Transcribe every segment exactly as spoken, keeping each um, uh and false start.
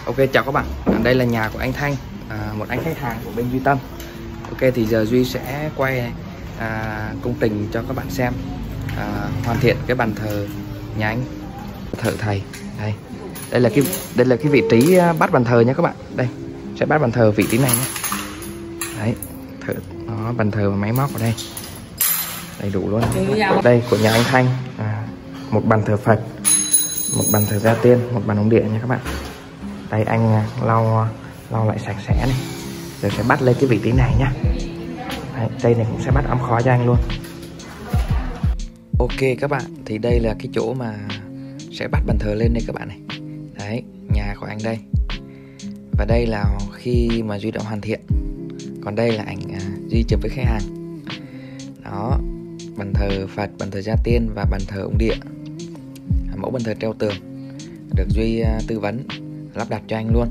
Ok, chào các bạn. Đây là nhà của anh Thanh, à, một anh khách hàng của bên Duy Tâm. Ok, thì giờ Duy sẽ quay à, công trình cho các bạn xem, à, hoàn thiện cái bàn thờ nhà anh thợ thầy. Đây, đây là cái đây là cái vị trí bắt bàn thờ nha các bạn. Đây sẽ bắt bàn thờ vị trí này nhé. Đấy, thợ nó bàn thờ và máy móc ở đây đầy đủ luôn. Đây của nhà anh Thanh, à, một bàn thờ Phật, một bàn thờ gia tiên, một bàn ông địa nha các bạn. Đây anh lau lau lại sạch sẽ này, rồi sẽ bắt lên cái vị trí này nhá. Đấy, đây này cũng sẽ bắt ấm khói cho anh luôn. Ok các bạn, thì đây là cái chỗ mà sẽ bắt bàn thờ lên đây các bạn này. Đấy, nhà của anh đây. Và đây là khi mà Duy đã hoàn thiện. Còn đây là ảnh à, Duy chụp với khách hàng. Đó, bàn thờ Phật, bàn thờ gia tiên và bàn thờ ông địa. Mẫu bàn thờ treo tường được Duy à, tư vấn lắp đặt cho anh luôn.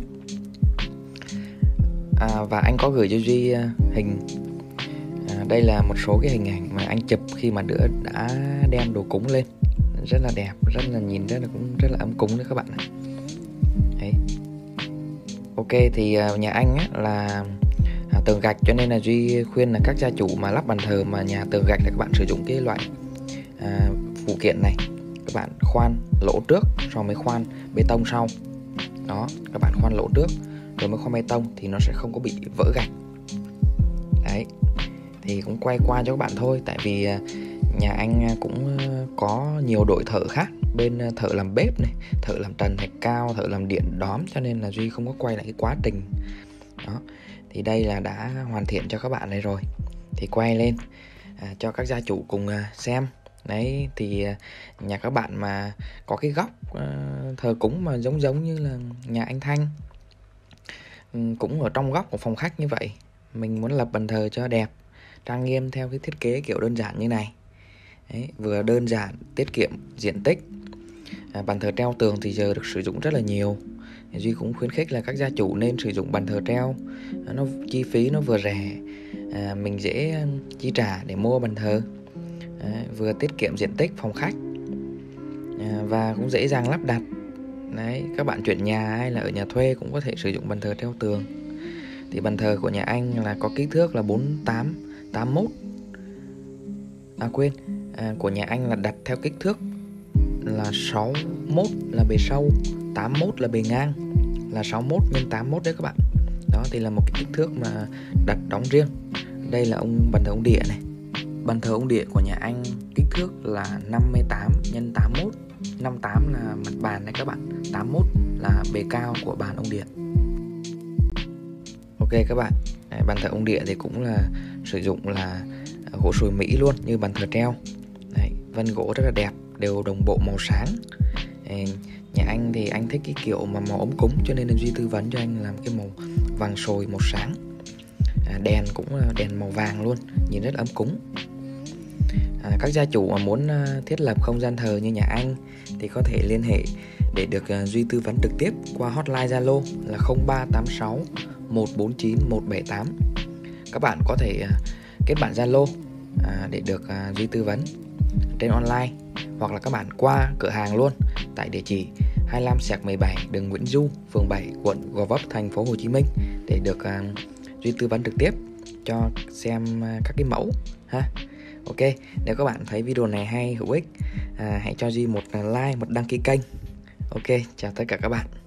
À, và anh có gửi cho Duy à, hình. À, đây là một số cái hình ảnh mà anh chụp khi mà đứa đã đem đồ cúng lên, rất là đẹp, rất là nhìn rất là cũng rất là ấm cúng đấy các bạn này. Đấy. Ok, thì uh, nhà anh á, là à, tường gạch, cho nên là Duy khuyên là các gia chủ mà lắp bàn thờ mà nhà tường gạch là các bạn sử dụng cái loại à, phụ kiện này. Các bạn khoan lỗ trước rồi mới khoan bê tông sau. Đó, các bạn khoan lỗ trước rồi mới khoan bê tông thì nó sẽ không có bị vỡ gạch. Đấy, thì cũng quay qua cho các bạn thôi, tại vì nhà anh cũng có nhiều đội thợ khác, bên thợ làm bếp này, thợ làm trần thạch cao, thợ làm điện đóm, cho nên là Duy không có quay lại cái quá trình. Đó, thì đây là đã hoàn thiện cho các bạn này rồi, thì quay lên à, cho các gia chủ cùng à, xem. Đấy, thì à, nhà các bạn mà có cái góc à, thờ cúng mà giống giống như là nhà anh Thanh, cũng ở trong góc của phòng khách như vậy, mình muốn lập bàn thờ cho đẹp, trang nghiêm theo cái thiết kế kiểu đơn giản như này. Đấy, vừa đơn giản, tiết kiệm diện tích. à, Bàn thờ treo tường thì giờ được sử dụng rất là nhiều. Duy cũng khuyến khích là các gia chủ nên sử dụng bàn thờ treo. à, Nó chi phí nó vừa rẻ, à, mình dễ chi trả để mua bàn thờ, à, vừa tiết kiệm diện tích phòng khách, à, và cũng dễ dàng lắp đặt. Đấy, các bạn chuyển nhà hay là ở nhà thuê cũng có thể sử dụng bàn thờ treo tường. Thì bàn thờ của nhà anh là có kích thước là bốn tám tám mốt. À quên, à, của nhà anh là đặt theo kích thước là sáu mốt là bề sâu, tám mốt là bề ngang, là sáu mốt nhân tám mốt đấy các bạn. Đó thì là một cái kích thước mà đặt đóng riêng. Đây là ông bàn thờ ông địa này. Bàn thờ ông địa của nhà anh kích thước là năm mươi tám nhân tám mốt. năm mươi tám là mặt bàn đấy các bạn, tám mốt là bề cao của bàn ông địa. Ok các bạn, đấy, bàn thờ ông địa thì cũng là sử dụng là gỗ sồi Mỹ luôn như bàn thờ treo. Đấy, vân gỗ rất là đẹp, đều đồng bộ màu sáng. Đấy, nhà anh thì anh thích cái kiểu mà màu ấm cúng, cho nên là Duy tư vấn cho anh làm cái màu vàng sồi, màu sáng. à, Đèn cũng là đèn màu vàng luôn, nhìn rất ấm cúng. à, Các gia chủ mà muốn thiết lập không gian thờ như nhà anh thì có thể liên hệ để được uh, Duy tư vấn trực tiếp qua hotline Zalo là không ba tám sáu một bốn chín một bảy tám. Các bạn có thể uh, kết bạn Zalo à, để được uh, Duy tư vấn trên online, hoặc là các bạn qua cửa hàng luôn tại địa chỉ hai mươi lăm xẹt mười bảy đường Nguyễn Du, phường bảy, quận Gò Vấp, thành phố Hồ Chí Minh để được uh, Duy tư vấn trực tiếp cho xem uh, các cái mẫu ha. Ok, nếu các bạn thấy video này hay, hữu ích, à, hãy cho Duy một like, một đăng ký kênh. Ok, chào tất cả các bạn.